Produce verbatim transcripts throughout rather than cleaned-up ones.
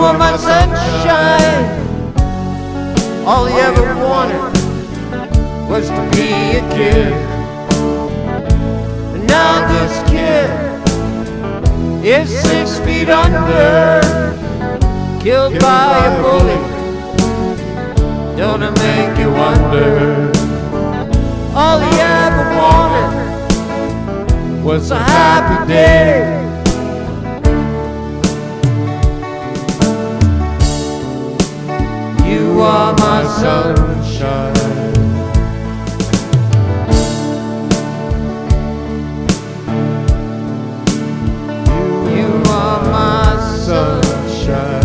were my sunshine. All he ever wanted was to be a kid. And now this kid is six feet under, killed by a bullet. Don't it make you wonder? All he ever wanted was a happy day. You are my sunshine. You are my sunshine.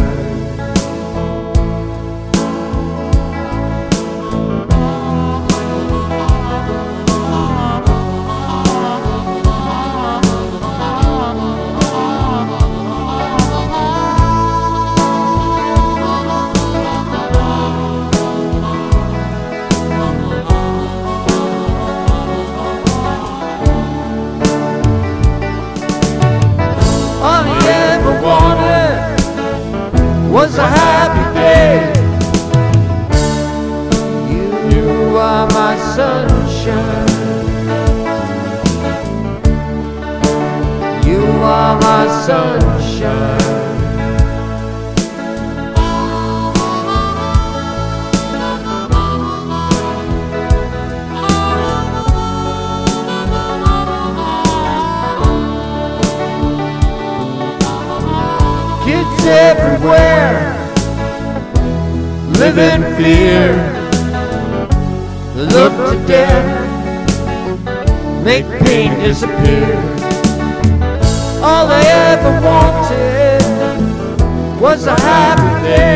Was a happy day. You, you are my sunshine. You are my sunshine. Kids everywhere live in fear. Look to death, make pain disappear. All I ever wanted was a happy day.